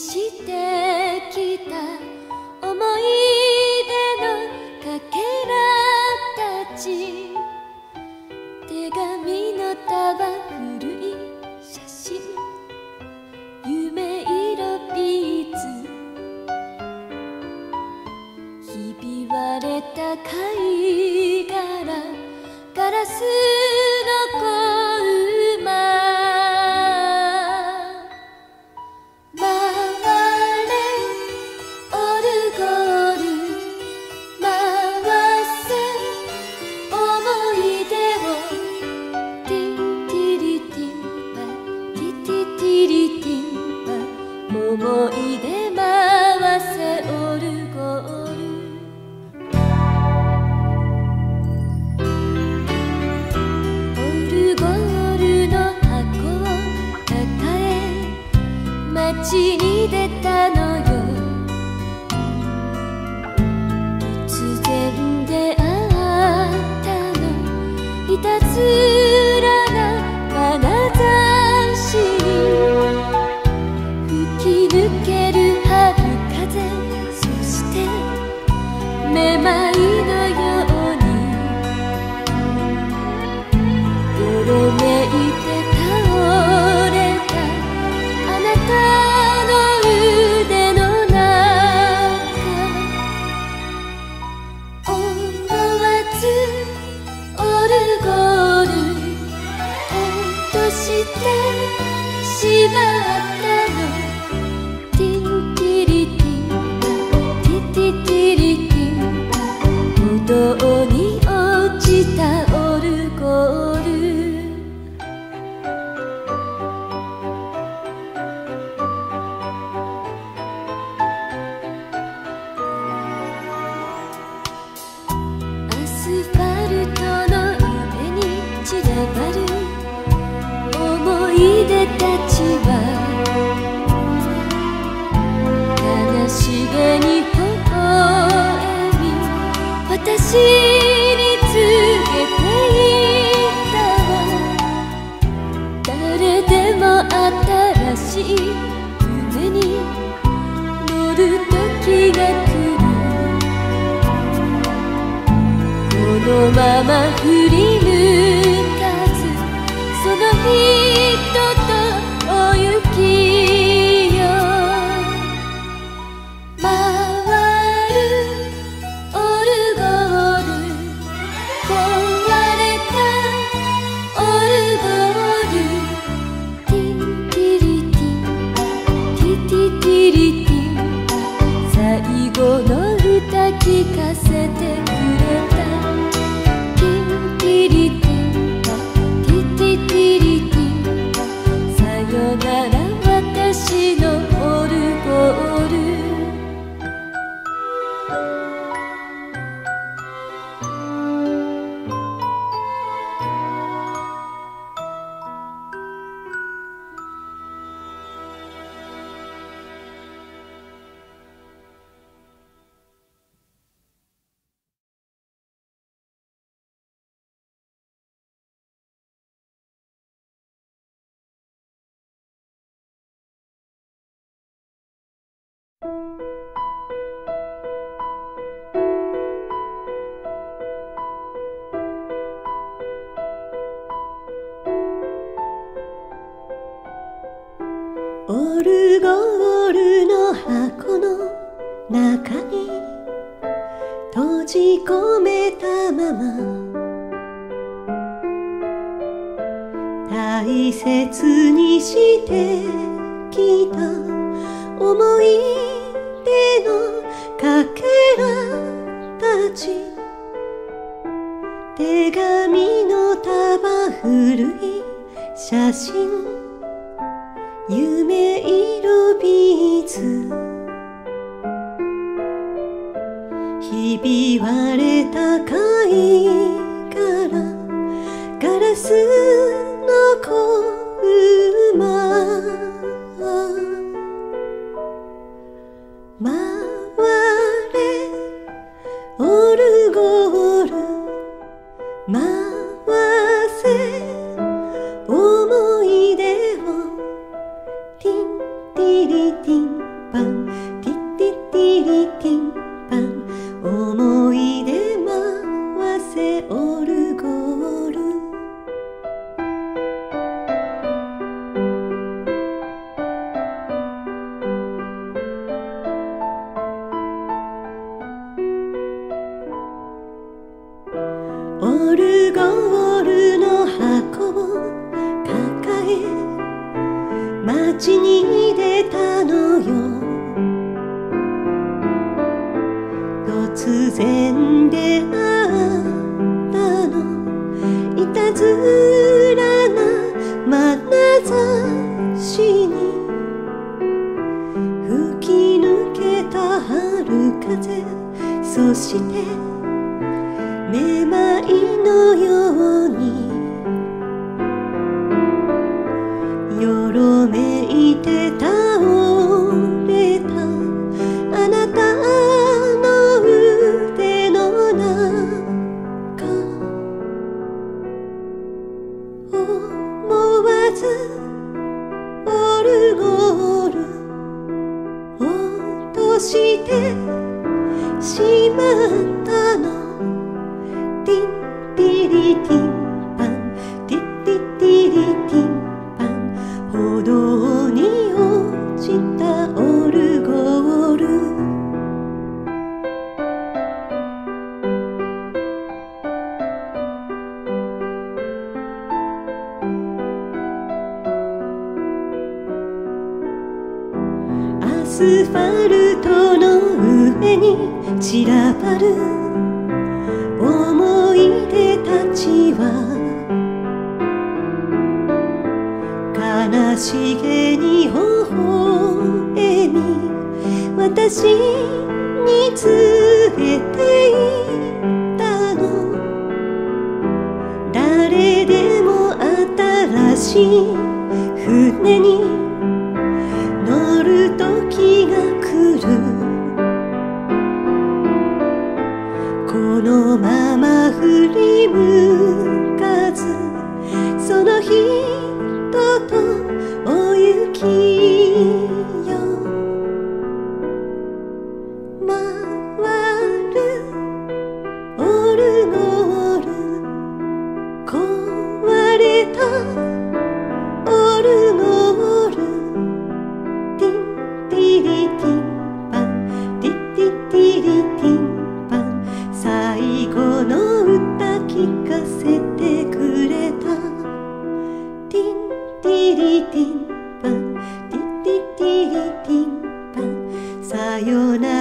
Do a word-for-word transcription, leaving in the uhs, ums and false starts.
してきた思い出のかけらたち、手紙の束古い写真、夢色ビーズ、ひび割れた貝殻、ガラスの小馬、回れオルゴール、回せ思い出を、ティンティリティンバティティティリティンバ、思い出回せオルゴール。オルゴールの箱を抱え街に出たのよ。突然出会ったの、いたずらな眼差しに吹き抜ける春風、そしてめまいのようによろめいて倒れたあなたの腕の中、思わずオルゴール落としてしまったの、ティンティリティンバティティティリティンバ、歩道に落ちたオルゴール。アスファルトの上に散らばる思い出たちは、悲しげに微笑み私に告げていたわ。誰でも新しい夢に乗る時が来る、このまま振り向かずその人とお行きよ。回るオルゴール、壊れたオルゴール、ティンティリティンバティティティリティンバ、最後の歌聞かせてくれた、ティンティリティンバティティティリティンバ、さよなら私のオルゴール。 オルゴールの箱の中に閉じ込めたまま、大切にしてきた思い出のかけらたち、手紙の束古い写真、夢色ビーズ、ひび割れた貝殻、ガラスの小馬、回れオルゴール、回せ思い出を、ティンティリティンる風、そしてめまいのようによろめいて倒れたあなたの腕の中、思わずオルゴール落としてしまったの。ティンティリティンパンティティティリティンパン、歩道に落ちたオルゴール。アスファルトの上に散らばる思い出たちは悲しげに微笑み私に告げていたの。誰でも新しい船に乗る時が来る。このまま振り向かずその人とお行きよ。回るオルゴール、壊れたオルゴール、ティンティリティンパンティティティリティンパン、最後の歌聞かせてくれた。ティンティリティンパンティティティリティンパン、さよなら